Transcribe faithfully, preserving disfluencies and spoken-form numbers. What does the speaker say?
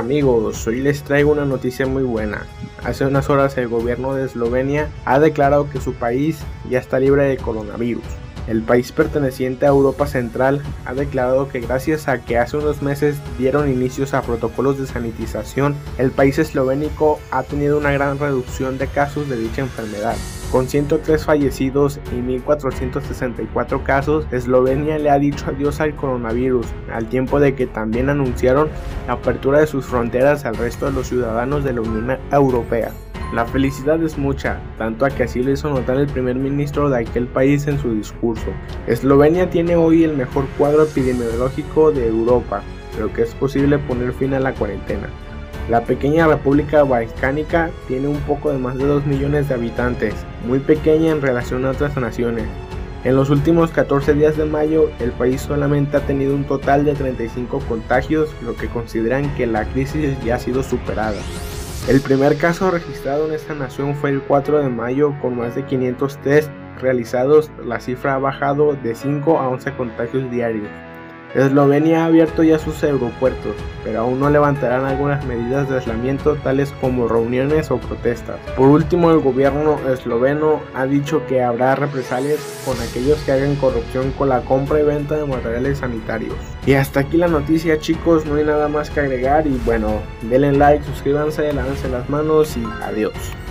amigos, hoy les traigo una noticia muy buena. Hace unas horas el gobierno de Eslovenia ha declarado que su país ya está libre de coronavirus. El país perteneciente a Europa Central ha declarado que gracias a que hace unos meses dieron inicios a protocolos de sanitización, el país eslovénico ha tenido una gran reducción de casos de dicha enfermedad. Con ciento tres fallecidos y mil cuatrocientos sesenta y cuatro casos, Eslovenia le ha dicho adiós al coronavirus, al tiempo de que también anunciaron la apertura de sus fronteras al resto de los ciudadanos de la Unión Europea. La felicidad es mucha, tanto a que así lo hizo notar el primer ministro de aquel país en su discurso. Eslovenia tiene hoy el mejor cuadro epidemiológico de Europa, pero que es posible poner fin a la cuarentena. La pequeña república balcánica tiene un poco de más de dos millones de habitantes, muy pequeña en relación a otras naciones. En los últimos catorce días de mayo, el país solamente ha tenido un total de treinta y cinco contagios, lo que consideran que la crisis ya ha sido superada. El primer caso registrado en esta nación fue el cuatro de mayo, con más de quinientos test realizados. La cifra ha bajado de cinco a once contagios diarios. Eslovenia ha abierto ya sus aeropuertos, pero aún no levantarán algunas medidas de aislamiento tales como reuniones o protestas. Por último, el gobierno esloveno ha dicho que habrá represalias con aquellos que hagan corrupción con la compra y venta de materiales sanitarios. Y hasta aquí la noticia, chicos, no hay nada más que agregar y bueno, denle like, suscríbanse, lávense las manos y adiós.